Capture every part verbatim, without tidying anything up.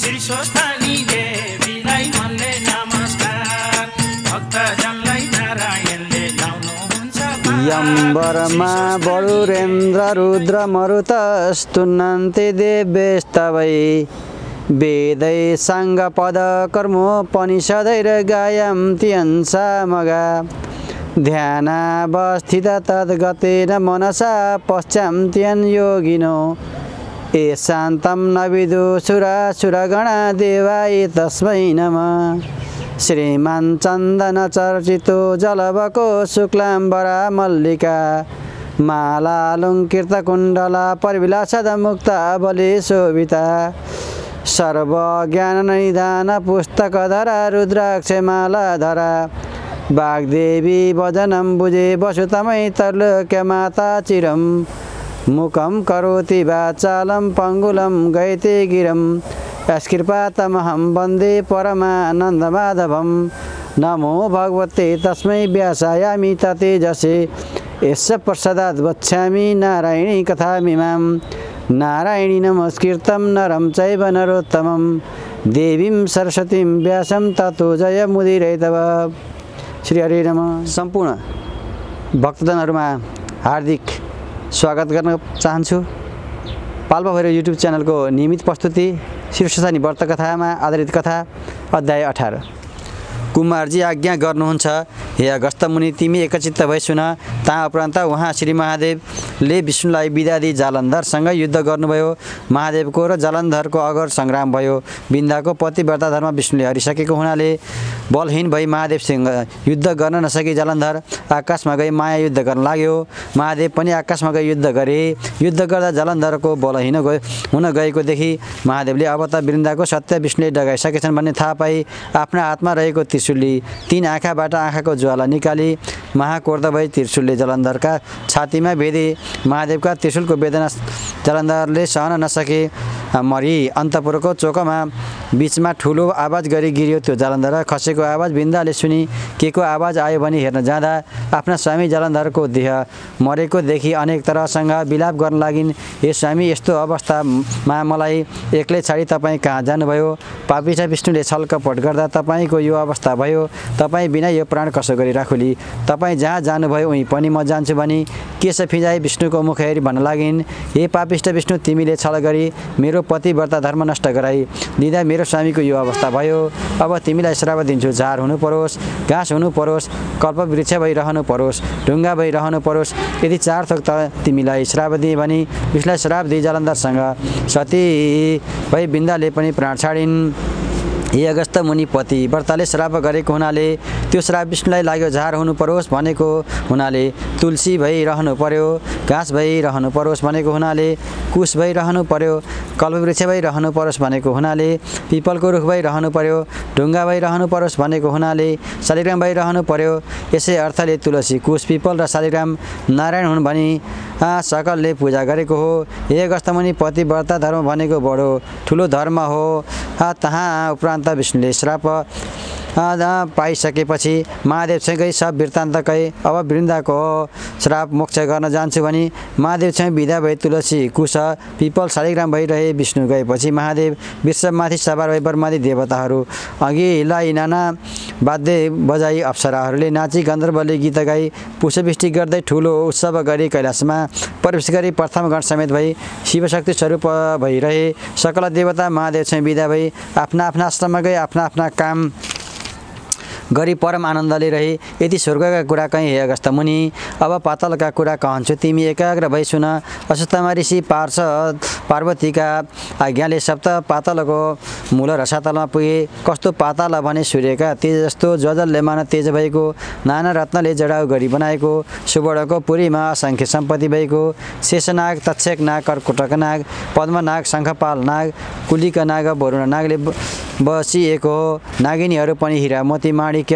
श्री स्वस्थानी देवीलाई मनले नमस्कार भक्तजनलाई नारायणले लाउनुहुन्छ यम्बरमा वरुरेन्द्र रुद्र मरुतस्तुन्नन्ति देवेस्तवै वेदै साङ्गपद कर्मोपनिषदैर गायन्ति अंसामगा ध्यानावस्थित तद्गतेन मनसा पश्चान्त्यन् योगिनो ये शान्तं न विदुषुरासुरगणा देवाय तस्मै नमः श्रीमान् चन्दन चर्चितो जलवको शुक्लाम्बरा मल्लिका मालालङ्कृत कुण्डला परिविलासद मुक्ता बलि शोभिता सर्वज्ञान निधान पुस्तकधरा रुद्राक्षमालाधरा वाग्देवी वदनं बुजे वसुतमै त्रैलोक्य माता चिरं मुखं करोति वाचालं पङ्गुलं गयते गिरं यस्कृपातमहं वन्दे परमानन्दमाधवं नमो भगवते तस्मै व्यासायामि ततेजसे यस्य प्रसादात् वक्ष्यामि नारायणी कथामिमां नारायणी नमस्कृतं नरं चैव नरोत्तमं देवीं सरस्वतीं व्यासं ततो जयमुदीरयेतव। श्री हरि नमः। सम्पूर्ण भक्तजनहरूमा हार्दिक स्वागत गर्न चाहन्छु। पाल्पा भैरव युट्युब च्यानलको नियमित प्रस्तुति श्री स्वस्थानी व्रत कथामा आधारित कथा अध्याय अठार। कुमारजी आज्ञा गर्नुहुन्छ, हे अगस्त्य मुनि तिमी एकचित्त भई सुन। ता उपरान्त उहाँ श्री महादेवले विष्णुलाई बिदा दिई जालन्धरसँग युद्ध गर्नुभयो। महादेवको र जालन्धरको अगर सङ्ग्राम भयो। बिन्दाको पतिव्रता धर्म विष्णुले हरिसकेको हुनाले बलहीन भई महादेवसँग युद्ध गर्न नसकी जालन्धर आकाशमा गई माया युद्ध गर्न लाग्यो। महादेव पनि आकाशमा गई युद्ध गरे। युद्ध गर्दा जालन्धरको बलहीन गयो हुन गएको देखि महादेवले अब त बिन्दाको सत्य विष्णुले डगाइसकेछन् भन्ने थाहा पाई आफ्ना हातमा रहेको त्रिशूलले तीन आँखाबाट आँखाको ज्वाला निकाली महाक्रोध भई त्रिशूलले जालन्धरका छातीमा भेदे। महादेवका त्रिशूलको वेदना जालन्धरले सहन नसके मरी अन्तपुरको चोकमा बीचमा ठुलो आवाज गरी गिर्यो। त्यो जालन्धर खसेको आवाज बिन्दाले सुनि के को आवाज आयो भनी हेर्न जाँदा आफ्ना स्वामी जालन्धरको देह मरेको देखि अनेक तरहसँग विलाप गर्न लागिन्। हे स्वामी, यस्तो अवस्थामा मलाई एक्लै छाडी तपाईँ कहाँ जानुभयो? पापिष्ठ विष्णुले छलकपट गर्दा तपाईँको यो अवस्था भयो। तपाईँ बिना यो प्राण कसो गरी राखुली? तपाईँ जहाँ जानुभयो उहीँ पनि म जान्छु भनी केश फिजाई विष्णुको मुख हेरी भन्न लागिन्, हे पापिष्ठ विष्णु, तिमीले छल गरी मेरो पतिव्रता धर्म नष्ट गराई दिँदा मेरो स्वामीको यो अवस्था भयो। अब तिमीलाई श्राप दिन्छु। झार हुनु परोस्, घाँस हुनु परोस्, कल्पवृक्ष भइरहनु परोस्, ढुङ्गा भइरहनु परोस्। यदि चार थोक त तिमीलाई श्राप दिए भने विष्णुलाई श्राप दिई जालन्धरसँग सती भई बिन्दाले पनि प्राण छाडिन्। हे अगस्त्य मुनि, पतिव्रताले श्राप गरेको हुनाले त्यो श्राप विष्णुलाई लाग्यो। झार हुनु परोस् भनेको हुनाले तुलसी भइरहनु पर्यो, घाँस भइरहनु परोस् भनेको हुनाले कुश भइरहनु पर्यो, कल्पवृक्ष भइरहनु परोस् भनेको हुनाले पिपलको रुख भइरहनु पर्यो, ढुङ्गा भइरहनु परोस् भनेको हुनाले शालिग्राम भइरहनु पर्यो। यसै अर्थले तुलसी, कुश, पिपल र शालिग्राम नारायण हुन् भनी सकलले पूजा गरेको हो। हे अगस्त्य मुनि, पतिव्रता धर्म भनेको बडो ठुलो धर्म हो। तहाँ उपरान्त विष्णुले श्राप पाइसकेपछि महादेवसँगै सब वृत्तान्त कहे अब वृन्दाको श्राप मोक्ष गर्न जान्छु भनी महादेवसँग विदा भए तुलसी, कुश, पिपल, शालिग्राम भइरहे। विष्णु गएपछि महादेव वृषभमाथि सवार भई ब्रह्मादि देवताहरू अघि लाई नाना वाद्य बजाई अप्सराहरूले नाची गन्धर्वले गीत गाई पुष्पवृष्टि गर्दै ठुलो उत्सव गरी कैलाशमा प्रवेश गरी प्रथम गण समेत भई शिवशक्ति स्वरूप भइरहे। सकल देवता महादेवसँग विदा भई आफ्ना आफ्ना आश्रममा गई आफ्ना आफ्ना काम गरी परम आनन्दले रहे। यति स्वर्गका कुरा कहीँ हे अगस्त्य मुनि, अब पातलका कुरा कहन्छु, तिमी एकाग्र भई सुन। अश्वत्थामा ऋषि पार्षद पार्वतीका आज्ञाले सप्त पातलको मूल रसातलमा पुगे। कस्तो पाताल भने सूर्यका तेज जस्तो ज्वजल्यमान तेज भएको, नाना रत्नले जडाउ गरी बनाएको, सुवर्णको पुरीमा असङ्ख्य सम्पत्ति भएको, शेषनाग, तक्षक नाग, कर्कोटक नाग, पद्मनाग, शङ्खपाल नाग, कुलिका नाग, वरुण नागले बसिएको हो। नागिनीहरू पनि हिरा मोती माणिक्य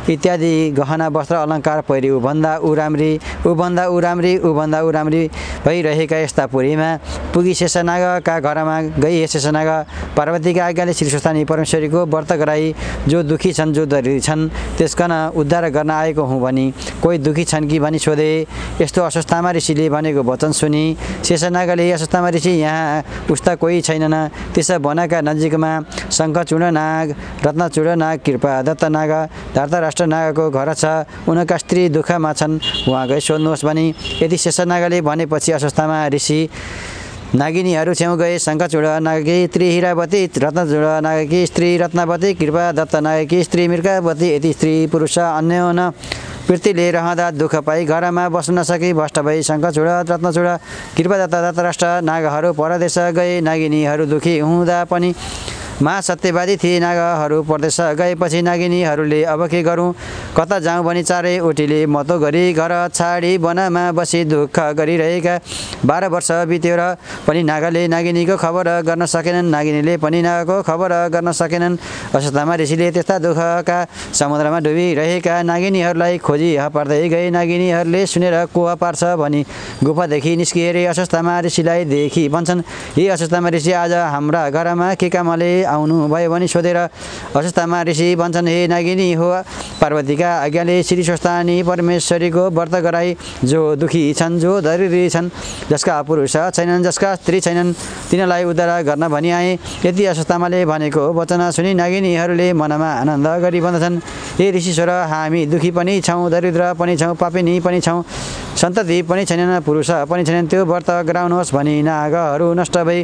इत्यादि गहना वस्त्र अलङ्कार पहिरी उभन्दा ऊ राम्री उभन्दा ऊ राम्री उभन्दा ऊ राम्री भइरहेका यस्ता पुरीमा पुगी शेषनागका घरमा गई शेषनाग पार्वतीका आज्ञाले श्री स्वस्थानी परमेश्वरीको व्रत गराई जो दुखी छन् जो दरिद्र छन् त्यसकन उद्धार गर्न आएको हुँ भनी कोही दुखी छन् कि भनी सोधे। यस्तो अश्वत्थामा ऋषिले भनेको वचन सुनि शेषनागले अश्वत्थामा ऋषि यहाँ उस्ता कोही छैनन्। त्यसो बनाका नजिकमा शङ्खचूर्ण नाग रत्नचूर्ण नाग कृपा दत्त नाग धर्तराष्ट्र नागको घर छ, उनका स्त्री दुःखमा छन्, उहाँ गई सोध्नुहोस् भनी यदि शेषनागले भनेपछि अश्वत्थामा ऋषि नागिनीहरू छेउ गए। शङ्खचूर्ण नागकी स्त्री हिरावती रत्नचूर्ण नागकी स्त्री रत्नावती कृपा दत्त नागकी स्त्री मृगावती यति स्त्री पुरुष अन्योन वृत्तिले रहँदा दुःख पाई घरमा बस्न नसकी भ्रष्ट भई शङ्खचूर्ण रत्नचूर्ण कृपादत्त धर्तराष्ट्र नागहरू परदेश गए। नागिनीहरू दुखी हुँदा पनि महासत्यवादी थिए। नागहरू परदेश गएपछि नागिनीहरूले अब के गरौँ कता जाउँ भनी चारै ओटीले मतो गरी घर छाडी वनमा बसी दुःख गरिरहेका बाह्र वर्ष बित्यो र पनि नागले नागिनीको खबर गर्न सकेनन्। नागिनीले पनि नागको खबर गर्न सकेनन्। अश्वत्थामा ऋषिले त्यस्ता दुःखका समुद्रमा डुबिरहेका नागिनीहरूलाई खोजी हपार्दै गए। नागिनीहरूले सुनेर को हपार्छ भनी गुफादेखि निस्किएर अश्वत्थामा ऋषिलाई देखि भन्छन्, हे अश्वत्थामा ऋषि आज हाम्रा घरमा के कामले आउनु भयो भनी सोधेर अश्वत्थामा ऋषि भन्छन्, हे नागिनी हो पार्वतीका आज्ञाले श्री स्वस्थानी परमेश्वरीको व्रत गराई जो दुखी छन् जो दरिद्र छन् जसका पुरुष छैनन् जसका स्त्री छैनन् तिनीलाई उद्धार गर्न भनी आए। यति अश्वत्थामाले भनेको वचन सुनि नागिनीहरूले मनमा आनन्द गरी भन्दछन्, हे ऋषिश्वर हामी दुखी पनि छौँ दरिद्र पनि छौँ पापिनी पनि छौँ सन्तति पनि छैनन् पुरुष पनि छैनन् त्यो व्रत गराउनुहोस् भनी नागहरू नष्ट भई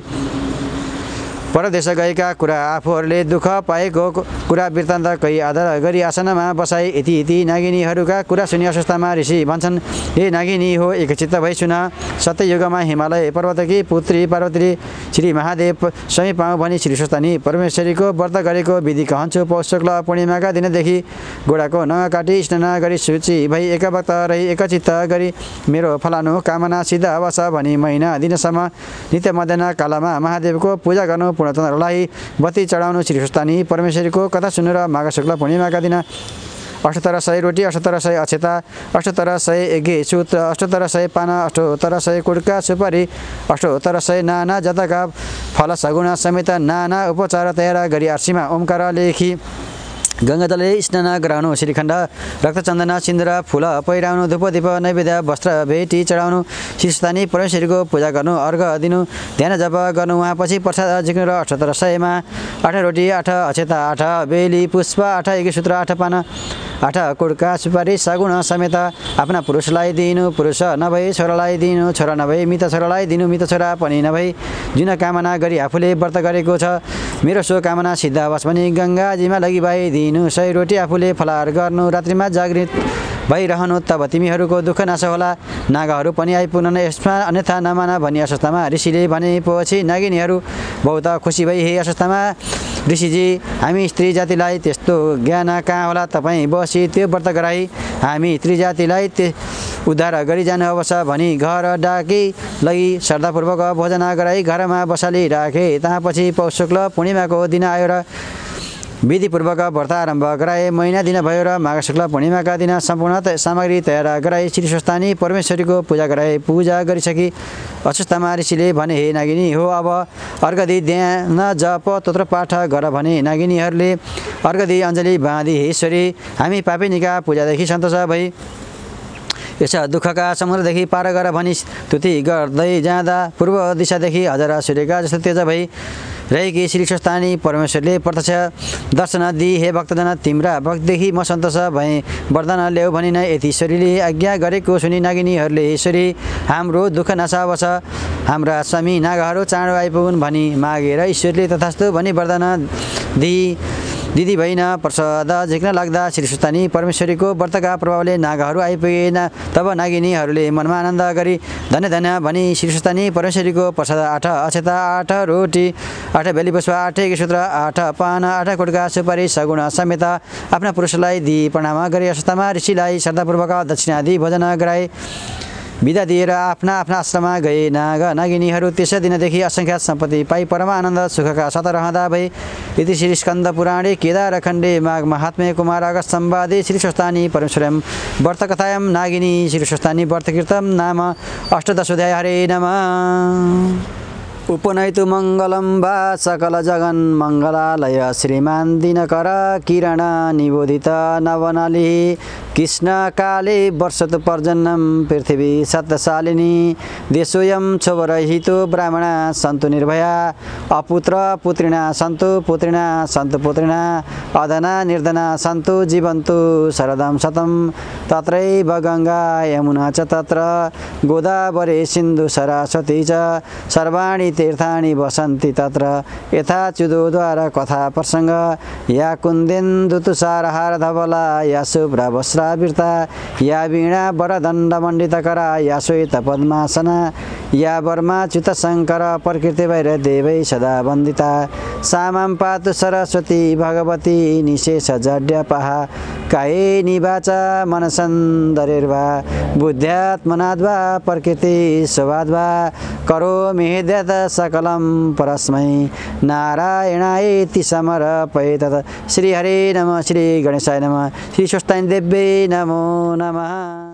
परदेश गएका कुरा आफूहरूले दुःख पाएको कुरा वृत्तान्त कही आधार गरी आसनमा बसाई। यति यति नागिनीहरूका कुरा सुनि अश्वत्थामा ऋषि भन्छन्, हे नागिनी हो एकचित्त भई सुन सत्ययुगमा हिमालय पर्वतकी पुत्री पार्वतीले श्री महादेव स्वयं पाऊँ भनी श्री स्वस्थानी परमेश्वरीको व्रत गरेको विधि कहन्छु। पौष शुक्ल पूर्णिमाका दिनदेखि गोडाको नङ काटी स्नान गरी शुचि भई एकभक्त रही एकचित्त गरी मेरो फलानु कामना सिद्ध अवश्य भनी महिना दिनसम्म नित्य मध्याह कालमा महादेवको पूजा गर्नु पूर्णचन्द्रलाई बत्ती चढाउनु श्री स्वस्थानी परमेश्वरीको कथा सुन्नु र माघ शुक्ल पूर्णिमाका दिन अठहत्तर सय रोटी अठहत्तर सय अक्षता अठहत्तर सय यज्ञ सूत्र अठहत्तर सय पान अठहत्तर सय कुड्का सुपारी अठहत्तर सय नाना जताका फल सगुण समेत नाना उपचार तयार गरी आर्सीमा ओमकार लेखी गङ्गाजलले स्नान गराउनु श्रीखण्ड रक्तचन्दन सिन्दुर फुल पहिराउनु धूप दीप नैवेद्य वस्त्र भेटी चढाउनु श्री स्वस्थानी परमेश्वरीको पूजा गर्नु अर्घ दिनु ध्यान जप गर्नु उहाँपछि प्रसाद झिक्नु र अठहत्तर सयमा आठ रोटी आठ अक्षता आठ बेली पुष्प आठ यज्ञसूत्र आठ पान आठ कुड्का सुपारी सगुण समेत आफ्ना पुरुषलाई दिनु पुरुष नभई छोरालाई दिनु छोरा नभई मित छोरालाई दिनु मित छोरा पनि नभई जुन कामना गरी आफूले व्रत गरेको छ मेरो सो कामना सिद्ध होस् भनी गङ्गाजीमा लगी भाइ दिनु सय रोटी आफूले फलाहार गर्नु रात्रिमा जागृत भइरहनु तब तिमीहरूको दुःख नाश होला नागहरू पनि आइपुग्न यसमा अन्यथा नमाना भनी अश्वत्थामा ऋषिले भनेपछि नागिनीहरू बहुत खुसी भई हे अश्वत्थामा ऋषिजी हामी स्त्री जातिलाई त्यस्तो ज्ञान कहाँ होला तपाईँ बसी त्यो व्रत गराई हामी स्त्री जातिलाई त्यो उद्धार गरी जानु अवश्य भनी घर डाकी लगी श्रद्धापूर्वक भोजन गराई घरमा बसाली राखे। त्यहाँ पछि पौष शुक्ल पूर्णिमाको दिन आयो र विधिपूर्वक व्रत आरम्भ गराए। महिना दिन भयो र माघ शुक्ल पूर्णिमाका दिन सम्पूर्ण सामग्री तयार गराई श्री स्वस्थानी परमेश्वरीको पूजा गराए। पूजा गरिसकी अश्वत्थामा ऋषिले भने, हे नागिनी हो अब अर्घ दिई ध्यान जप तोत्र पाठ गर भने नागिनीहरूले अर्घ दिई अञ्जली बाँधी हे ईश्वरी हामी पापिनीका पूजादेखि सन्तोष भई यस दुःखका समुद्रदेखि पार गर भनी स्तुति गर्दै जाँदा पूर्व दिशादेखि हजार सूर्यका जस्तो तेज भई रहेकी श्री स्वस्थानी परमेश्वरले प्रत्यक्ष दर्शन दिई हे भक्तजन तिम्रा भक्तदेखि म सन्तोष भएँ वरदान ल्याऊ भनी नै यति ईश्वरीले आज्ञा गरेको सुनि नागिनीहरूले ईश्वरी हाम्रो दुःख नाश होस् हाम्रा स्वामी नागहरू चाँडो आइपुगुन् भनी मागेर ईश्वरले तथास्तु भनी वरदान दिई दिदी भइन प्रसाद झिक्न लाग्दा श्री स्वस्थानी परमेश्वरीको व्रतका प्रभावले नागहरू आइपुगेन। तब नागिनीहरूले मनमा आनन्द गरी धन्य धन्य भनी श्री स्वस्थानी परमेश्वरीको प्रसाद आठ अक्षता आठ रोटी आठ बेली पुष्प आठ यज्ञसूत्र आठ पान आठ कुड्का सुपारी सगुण समेत आफ्ना पुरुषलाई दिई प्रणाम गरी अश्वत्थामा ऋषिलाई श्रद्धापूर्वक दक्षिणा दिई भोजन गराए। बिदा दिएर आफ्ना आफ्ना आश्रममा गए। नाग नागिनीहरू त्यसै दिनदेखि असङ्ख्यात सम्पत्ति पाई परमानन्द सुखका साथ रहँदा भए। इति श्री स्कन्द पुराणे केदारखण्डे माघ महात्म्य कुमार अगस्त सम्वादे श्री स्वस्तानी परमेश्वरम व्रतकथायां नागिनी श्री स्वस्तानी व्रतकीर्तम नाम अष्टदशोऽध्याय। हरे नमः। उपनयतु मङ्गलं वा सकल जगन् मङ्गलालय श्रीमान दिनकर किरण निबोधित नवनली कृष्ण काले वर्षतु पर्जन्यं पृथिवी सत्यशालिनी देशोऽयं क्षोभरहितो ब्राह्मणा सन्तु निर्भया अपुत्र पुत्रिणा सन्तु पुत्रिणा सन्तु पुत्रिणा अधना निर्धना सन्तु जीवन्तु शरदं शतं तत्रैव गङ्गा यमुना च तत्र गोदावरी सिन्धु सरस्वती च सर्वाणि तीर्थानि वसन्ति तत्र यथा च्युतोद्वार कथा प्रसङ्ग या कुन्देन्दु तुषारहार धवला या शुभ्रवस्त्रावृता या वीणा वरदण्डमण्डितकरा या श्वेत पद्मासना या वर्माच्युत शङ्कर प्रकृति भैरदेवै सदा वन्दिता सामां पातु सरस्वती भगवती निशेष जड्यपहा कायेनि वाचा मनसन्दरेर्वा बुद्ध्यात्मनाद्वा प्रकृति स्वभाद्वा करोमि हृदयत सकलं परस्मै नारायणायेति समर्पयेत्। श्री हरे नमः। श्री गणेशाय नमः। श्री स्वस्ताय देव्यै नमो नमः।